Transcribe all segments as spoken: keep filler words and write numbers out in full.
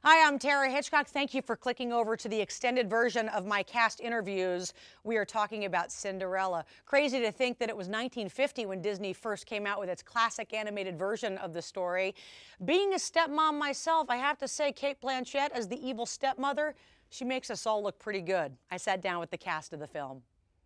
Hi, I'm Tara Hitchcock. Thank you for clicking over to the extended version of my cast interviews. We are talking about Cinderella. Crazy to think that it was nineteen fifty when Disney first came out with its classic animated version of the story. Being a stepmom myself, I have to say Cate Blanchett as the evil stepmother, she makes us all look pretty good. I sat down with the cast of the film.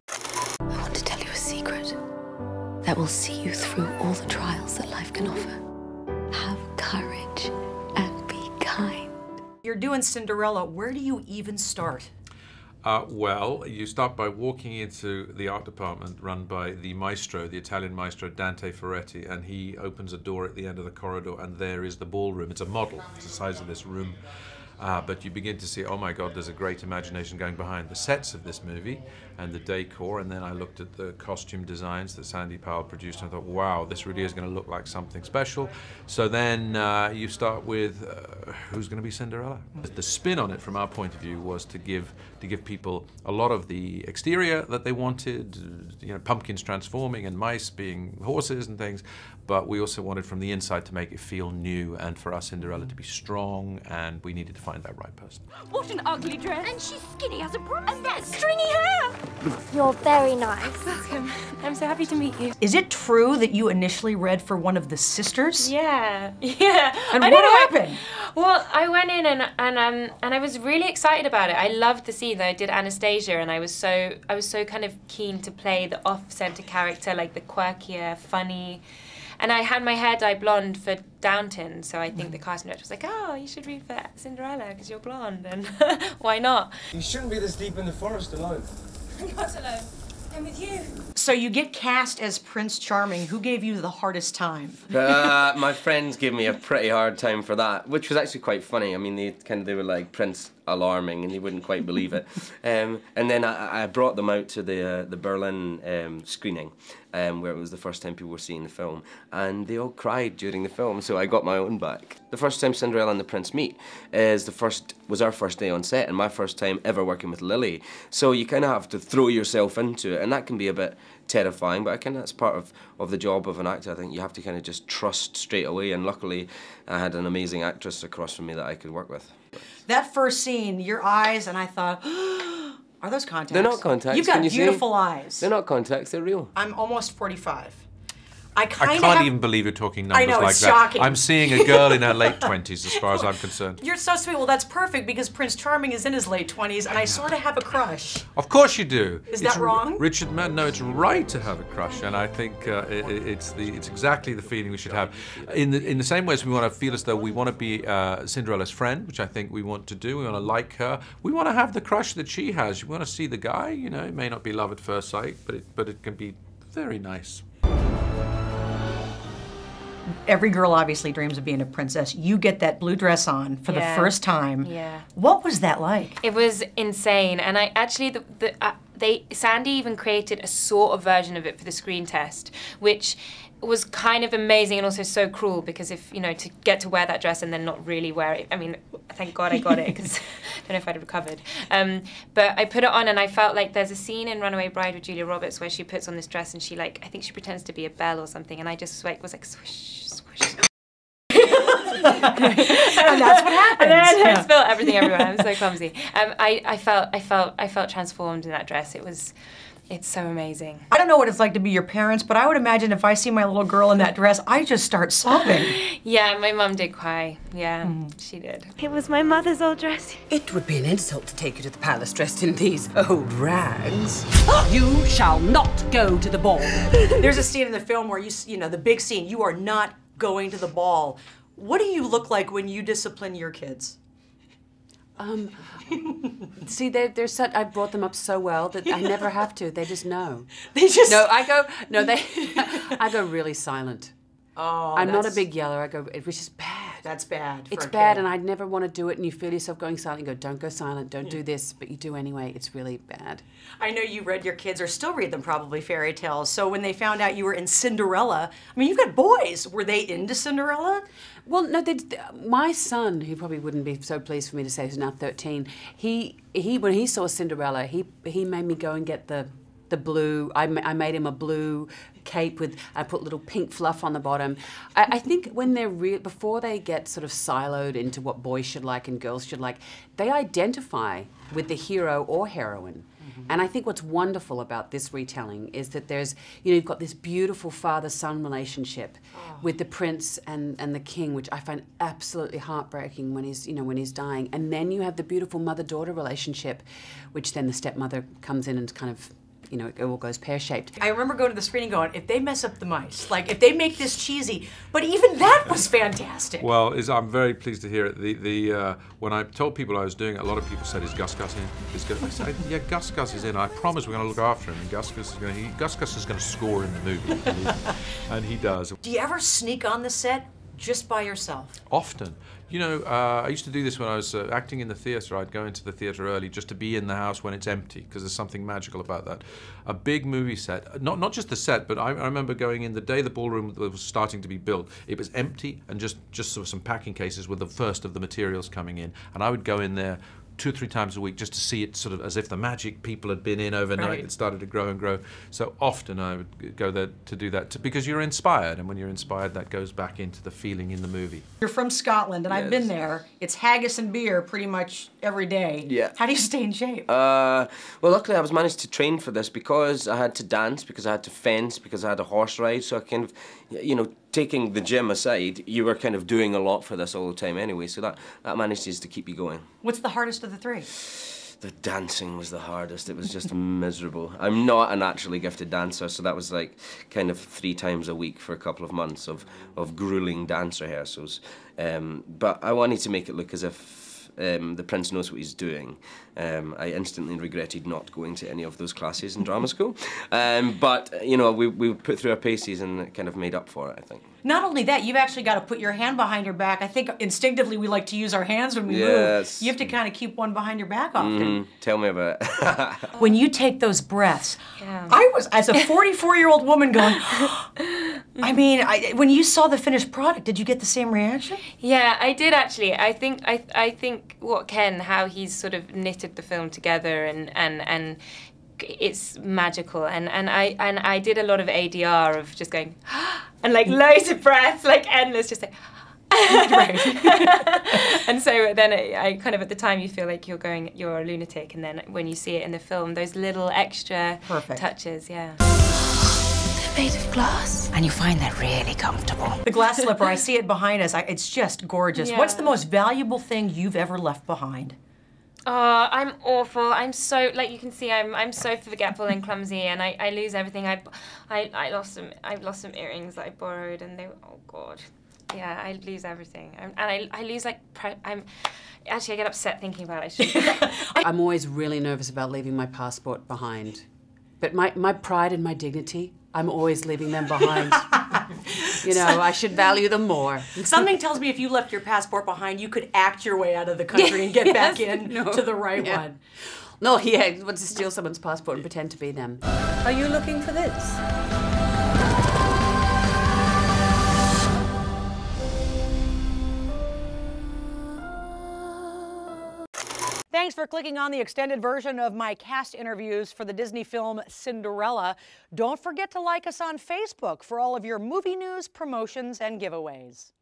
I want to tell you a secret that will see you through all the trials that life can offer. Have courage and be kind. You're doing Cinderella. Where do you even start? Uh, well, you start by walking into the art department run by the maestro, the Italian maestro Dante Ferretti, and he opens a door at the end of the corridor, and there is the ballroom. It's a model. It's the size of this room. Uh, but you begin to see, oh my God, there's a great imagination going behind the sets of this movie and the decor. And then I looked at the costume designs that Sandy Powell produced, and I thought, wow, this really is going to look like something special. So then uh, you start with uh, who's going to be Cinderella? The spin on it, from our point of view, was to give to give people a lot of the exterior that they wanted, you know, pumpkins transforming and mice being horses and things. But we also wanted from the inside to make it feel new, and for our Cinderella to be strong, and we needed to find that right person. What an ugly dress! And she's skinny as a broom. And that stringy hair! You're very nice. Welcome. I'm so happy to meet you. Is it true that you initially read for one of the sisters? Yeah, yeah. And I what know. happened? Well, I went in and and um and I was really excited about it. I loved the scene that I did Anastasia, and I was so I was so kind of keen to play the off-center character, like the quirkier, funny. And I had my hair dyed blonde for Downton, so I think the casting director was like, oh, you should read for Cinderella because you're blonde, and why not? You shouldn't be this deep in the forest alone. I'm not alone. I'm with you. So you get cast as Prince Charming. Who gave you the hardest time? Uh, my friends gave me a pretty hard time for that, which was actually quite funny. I mean, they kind of they were like Prince Alarming, and you wouldn't quite believe it. Um, and then I, I brought them out to the uh, the Berlin um, screening, um, where it was the first time people were seeing the film, and they all cried during the film. So I got my own back. The first time Cinderella and the Prince meet is the first was our first day on set, and my first time ever working with Lily. So you kind of have to throw yourself into it, and that can be a bit terrifying, but I kind of that's part of, of the job of an actor. I think you have to kind of just trust straight away, and luckily I had an amazing actress across from me that I could work with. That first scene, your eyes, and I thought, are those contacts? They're not contacts. You've got can you beautiful see? eyes. They're not contacts, they're real. I'm almost forty-five. I kind I of can't have... even believe you're talking numbers I know, like it's that. shocking. I'm seeing a girl in her late twenties, as far as I'm concerned. You're so sweet. Well, that's perfect, because Prince Charming is in his late twenties, and I sort of have a crush. Of course you do. Is It's that wrong? Richard Madden, no, it's right to have a crush, and I think uh, it, it's the it's exactly the feeling we should have. In the in the same way as we want to feel as though we want to be uh, Cinderella's friend, which I think we want to do. We want to like her. We want to have the crush that she has. You want to see the guy. You know, it may not be love at first sight, but it but it can be very nice. Every girl obviously dreams of being a princess. You get that blue dress on for Yeah. the first time. Yeah. What was that like? It was insane, and I actually the, the uh, they Sandy even created a sort of version of it for the screen test, which was kind of amazing and also so cruel, because if you know to get to wear that dress and then not really wear it. I mean, thank God I got it, because I don't know if I'd have recovered. Um, but I put it on, and I felt like there's a scene in Runaway Bride with Julia Roberts where she puts on this dress and she like I think she pretends to be a belle or something, and I just like was like swish swish. And that's what happens. And then I Yeah. spilled everything everywhere. I'm so clumsy. Um, I, I felt, I felt, I felt transformed in that dress. It was, it's so amazing. I don't know what it's like to be your parents, but I would imagine if I see my little girl in that dress, I just start sobbing. Yeah, my mum did cry. Yeah, mm. she did. It was my mother's old dress. It would be an insult to take you to the palace dressed in these old rags. You shall not go to the ball. There's a scene in the film where you, you know, the big scene, you are not going to the ball. What do you look like when you discipline your kids? Um, see, they're, they're such, I brought them up so well that I never have to. They just know. They just... No, I go, no, they, I go really silent. Oh, I'm not a that's- big yeller. I go, which is bad. That's bad for It's a bad, kid. and I'd never want to do it, and you feel yourself going silent. You go, don't go silent, don't do this, but you do anyway. It's really bad. I know you read your kids, or still read them probably, fairy tales. So when they found out you were in Cinderella, I mean, you've got boys. Were they into Cinderella? Well, no, they, my son, who probably wouldn't be so pleased for me to say, who's now thirteen, he, he when he saw Cinderella, he, he made me go and get the The blue, I, ma I made him a blue cape with, I put little pink fluff on the bottom. I, I think when they're real, before they get sort of siloed into what boys should like and girls should like, they identify with the hero or heroine. Mm-hmm. And I think what's wonderful about this retelling is that there's, you know, you've got this beautiful father-son relationship oh. with the prince and, and the king, which I find absolutely heartbreaking when he's, you know, when he's dying. And then you have the beautiful mother-daughter relationship, which then the stepmother comes in and kind of, you know, it all goes pear-shaped. I remember going to the screening going, if they mess up the mice, like if they make this cheesy, but even that was fantastic. Well, is, I'm very pleased to hear it. The, the, uh, when I told people I was doing it, a lot of people said, is Gus Gus in? Is Gus, I said, yeah, Gus Gus is in. I promise we're going to look after him. And Gus Gus is going to, Gus Gus is going to score in the movie. And he, and he does. Do you ever sneak on the set just by yourself? Often. You know, uh, I used to do this when I was uh, acting in the theatre. I'd go into the theatre early just to be in the house when it's empty, because there's something magical about that. A big movie set, not not just the set, but I, I remember going in the day the ballroom was starting to be built. It was empty and just, just sort of some packing cases with the first of the materials coming in. And I would go in there two or three times a week just to see it sort of as if the magic people had been in overnight. Right. It started to grow and grow. So often I would go there to do that, to, because you're inspired, and when you're inspired, that goes back into the feeling in the movie. You're from Scotland, and Yes. I've been there. It's haggis and beer pretty much every day. Yeah. How do you stay in shape? Uh, well, luckily I was managed to train for this because I had to dance, because I had to fence, because I had a horse ride. So I kind of, you know, taking the gym aside, you were kind of doing a lot for this all the time anyway. So that, that manages to keep you going. What's the hardest of the three? The dancing was the hardest. It was just miserable. I'm not a naturally gifted dancer, so that was like kind of three times a week for a couple of months of, of grueling dance rehearsals. Um, but I wanted to make it look as if um, the prince knows what he's doing. Um, I instantly regretted not going to any of those classes in drama school. Um, but, you know, we, we put through our paces and it kind of made up for it, I think. Not only that, you've actually got to put your hand behind your back. I think instinctively we like to use our hands when we Yes. move. You have to kind of keep one behind your back often. Mm, tell me about it. When you take those breaths, Yeah. I was, as a forty-four-year-old woman going, I mean, I, when you saw the finished product, did you get the same reaction? Yeah, I did actually. I think I I think what Ken, how he's sort of knitted the film together, and and and it's magical. And and I and I did a lot of A D R of just going and like loads of breaths, like endless, just like. And so then it, I kind of at the time you feel like you're going, you're a lunatic, and then when you see it in the film, those little extra Perfect. touches, yeah. They're made of glass. And you find that really comfortable. The glass slipper, I see it behind us. I, it's just gorgeous. Yeah. What's the most valuable thing you've ever left behind? Oh, I'm awful. I'm so, like you can see, I'm I'm so forgetful and clumsy, and I, I lose everything. I, I I lost some I lost some earrings that I borrowed, and they were, oh god, yeah, I lose everything, I'm, and I I lose like pre I'm actually I get upset thinking about it. I'm always really nervous about leaving my passport behind. But my, my pride and my dignity, I'm always leaving them behind. You know, I should value them more. Something tells me if you left your passport behind, you could act your way out of the country and get Yes, back in no, to the right yeah. one. No, yeah, want to steal someone's passport and pretend to be them. Are you looking for this? Thanks for clicking on the extended version of my cast interviews for the Disney film Cinderella. Don't forget to like us on Facebook for all of your movie news, promotions, and giveaways.